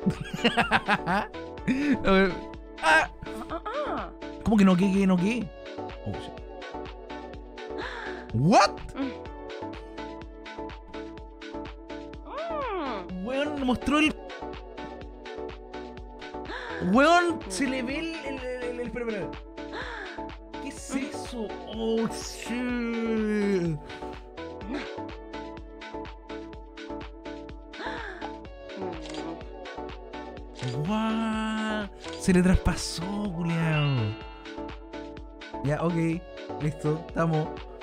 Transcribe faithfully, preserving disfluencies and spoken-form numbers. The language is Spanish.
A ver. ¡Ah! ¿Cómo que no qué, qué, no qué? Oh, shit. ¿What? Weón, mostró el. Weón, se le ve el. el, el, el, el- espera, espera. ¿Qué es eso? Oh, shit. Guau. Se le traspasó, culiao. Ya, ok. Listo, estamos.